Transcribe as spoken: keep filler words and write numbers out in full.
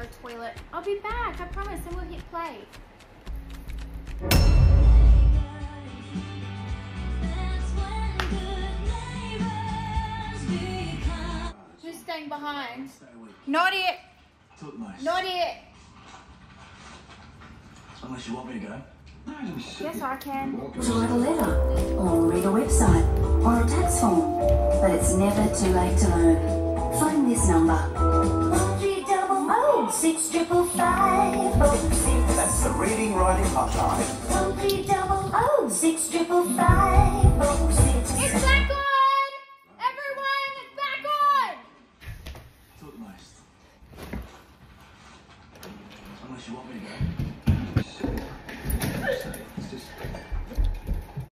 to the toilet. I'll be back, I promise, and we'll hit play. Who's staying behind? Not it. Not it. Unless you want me to go. Yes, I can. To write a letter, or read a website, or a tax form. But it's never too late to learn. Phone this number. One three double oh six triple five oh six. That's the Reading Writing Hotline. One three double oh six triple five.